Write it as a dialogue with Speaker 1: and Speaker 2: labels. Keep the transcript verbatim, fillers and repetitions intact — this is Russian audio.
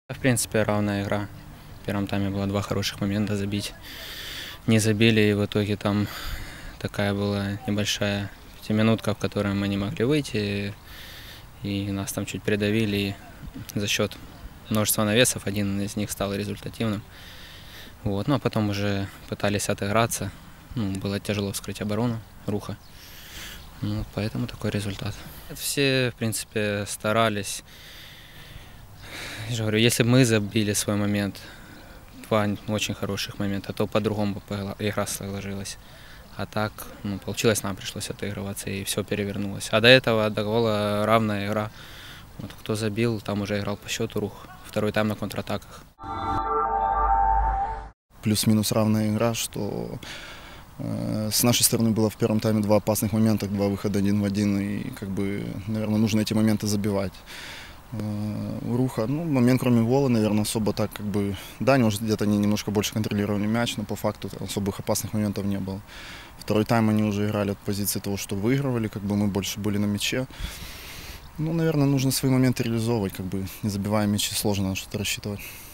Speaker 1: В принципе, равная игра. В первом тайме было два хороших момента забить. Не забили, и в итоге там такая была небольшая пятиминутка, в которой мы не могли выйти. И нас там чуть придавили. И за счет множества навесов один из них стал результативным. Вот. Ну а потом уже пытались отыграться. Ну, было тяжело вскрыть оборону Руха. Ну, поэтому такой результат. Все, в принципе, старались. Я же говорю, если бы мы забили свой момент, два очень хороших момента, то по-другому бы игра сложилась. А так, ну, получилось, нам пришлось отыгрываться, и все перевернулось. А до этого, до гола, равная игра. Вот, кто забил, там уже играл по счету Рух. Второй тайм на контратаках.
Speaker 2: Плюс-минус равная игра, что э, с нашей стороны было в первом тайме два опасных момента, два выхода один в один, и, как бы, наверное, нужно эти моменты забивать. У Руха, ну, момент кроме гола, наверное, особо так, как бы, да, может, где-то они немножко больше контролировали мяч, но по факту особых опасных моментов не было. Второй тайм они уже играли от позиции того, что выигрывали, как бы мы больше были на мяче. Ну, наверное, нужно свои моменты реализовывать, как бы, не забивая мячи, сложно на что-то рассчитывать.